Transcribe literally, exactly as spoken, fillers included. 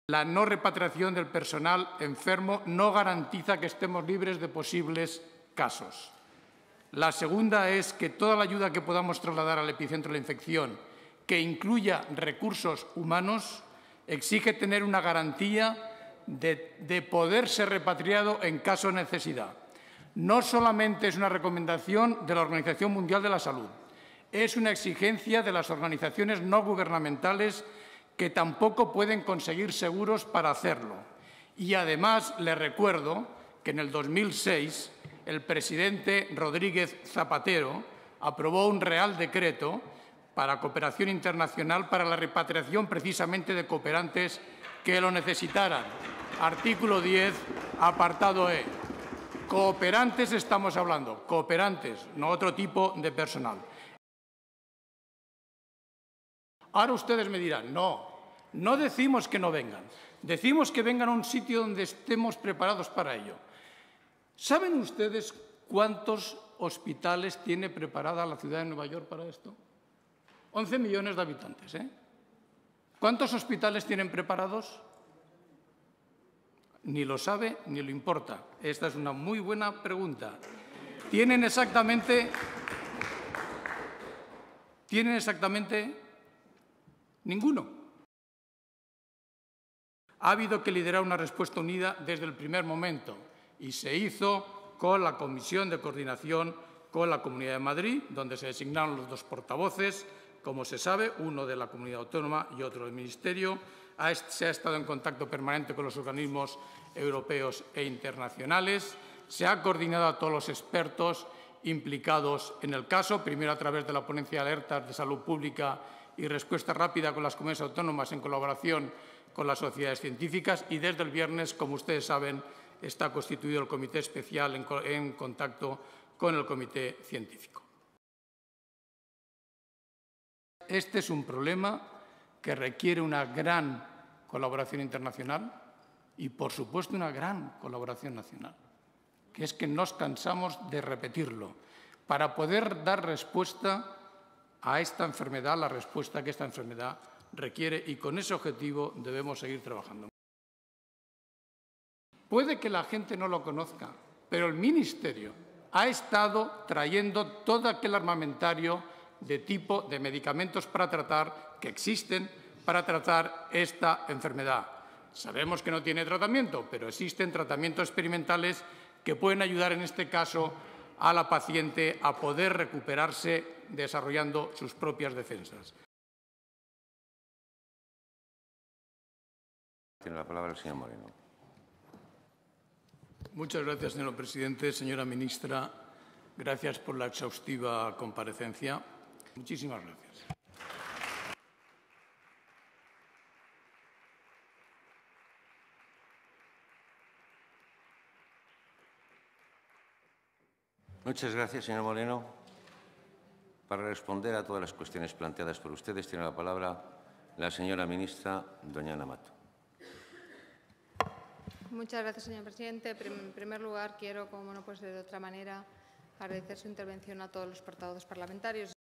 La no repatriación del personal enfermo no garantiza que estemos libres de posibles casos. La segunda es que toda la ayuda que podamos trasladar al epicentro de la infección, que incluya recursos humanos, exige tener una garantía de, de poder ser repatriado en caso de necesidad. No solamente es una recomendación de la Organización Mundial de la Salud, es una exigencia de las organizaciones no gubernamentales que tampoco pueden conseguir seguros para hacerlo. Y además les recuerdo que en el dos mil seis el presidente Rodríguez Zapatero aprobó un Real Decreto para cooperación internacional para la repatriación precisamente de cooperantes que lo necesitaran. Artículo diez, apartado E. Cooperantes estamos hablando, cooperantes, no otro tipo de personal. Ahora ustedes me dirán, no, no decimos que no vengan, decimos que vengan a un sitio donde estemos preparados para ello. ¿Saben ustedes cuántos hospitales tiene preparada la ciudad de Nueva York para esto? once millones de habitantes, ¿eh? ¿Cuántos hospitales tienen preparados? Ni lo sabe ni lo importa. Esta es una muy buena pregunta. Tienen exactamente... Tienen exactamente... ninguno. Ha habido que liderar una respuesta unida desde el primer momento y se hizo con la Comisión de Coordinación con la Comunidad de Madrid, donde se designaron los dos portavoces, como se sabe, uno de la Comunidad Autónoma y otro del Ministerio. Se ha estado en contacto permanente con los organismos europeos e internacionales. Se ha coordinado a todos los expertos implicados en el caso, primero a través de la Ponencia de Alertas de Salud Pública y Respuesta Rápida con las comunidades autónomas en colaboración con las sociedades científicas, y desde el viernes, como ustedes saben, está constituido el Comité Especial en, en contacto con el Comité Científico. Este es un problema que requiere una gran colaboración internacional y, por supuesto, una gran colaboración nacional, que es que nos cansamos de repetirlo, para poder dar respuesta a esta enfermedad, la respuesta que esta enfermedad requiere, y con ese objetivo debemos seguir trabajando. Puede que la gente no lo conozca, pero el Ministerio ha estado trayendo todo aquel armamentario de tipo de medicamentos para tratar, que existen para tratar esta enfermedad. Sabemos que no tiene tratamiento, pero existen tratamientos experimentales que pueden ayudar en este caso a la paciente a poder recuperarse desarrollando sus propias defensas. Tiene la palabra el señor Moreno. Muchas gracias, señor presidente. Señora ministra, gracias por la exhaustiva comparecencia. Muchísimas gracias. Muchas gracias, señor Moreno. Para responder a todas las cuestiones planteadas por ustedes, tiene la palabra la señora ministra, doña Ana Mato. Muchas gracias, señor presidente. En primer lugar, quiero, como no puede ser de otra manera, agradecer su intervención a todos los portavoces parlamentarios.